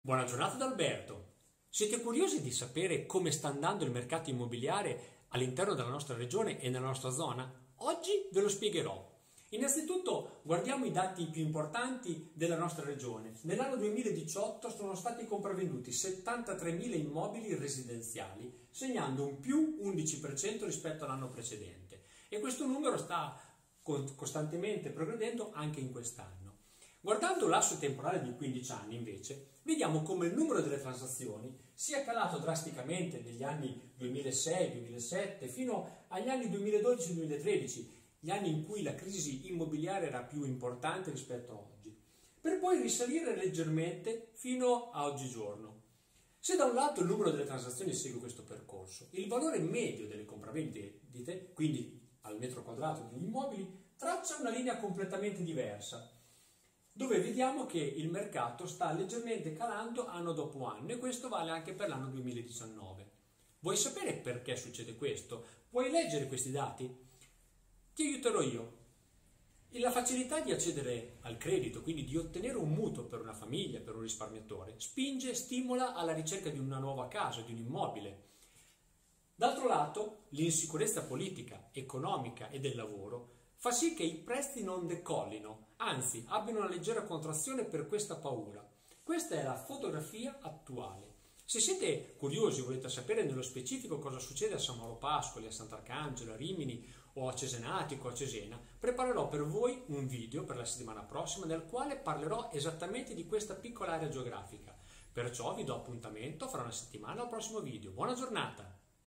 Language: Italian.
Buona giornata da Alberto. Siete curiosi di sapere come sta andando il mercato immobiliare all'interno della nostra regione e nella nostra zona? Oggi ve lo spiegherò. Innanzitutto guardiamo i dati più importanti della nostra regione. Nell'anno 2018 sono stati compravenduti 73.000 immobili residenziali, segnando un più 11% rispetto all'anno precedente. E questo numero sta costantemente progredendo anche in quest'anno. Guardando l'asse temporale di 15 anni, invece, vediamo come il numero delle transazioni sia calato drasticamente negli anni 2006-2007 fino agli anni 2012-2013, gli anni in cui la crisi immobiliare era più importante rispetto a oggi, per poi risalire leggermente fino a oggigiorno. Se da un lato il numero delle transazioni segue questo percorso, il valore medio delle compravendite, quindi al metro quadrato degli immobili, traccia una linea completamente diversa, dove vediamo che il mercato sta leggermente calando anno dopo anno, e questo vale anche per l'anno 2019. Vuoi sapere perché succede questo? Puoi leggere questi dati? Ti aiuterò io. La facilità di accedere al credito, quindi di ottenere un mutuo per una famiglia, per un risparmiatore, spinge e stimola alla ricerca di una nuova casa, di un immobile. D'altro lato, l'insicurezza politica, economica e del lavoro fa sì che i prezzi non decollino, anzi abbiano una leggera contrazione per questa paura. Questa è la fotografia attuale. Se siete curiosi e volete sapere nello specifico cosa succede a San Mauro Pascoli, a Sant'Arcangelo, a Rimini o a Cesenatico, a Cesena, preparerò per voi un video per la settimana prossima nel quale parlerò esattamente di questa piccola area geografica. Perciò vi do appuntamento fra una settimana al prossimo video. Buona giornata!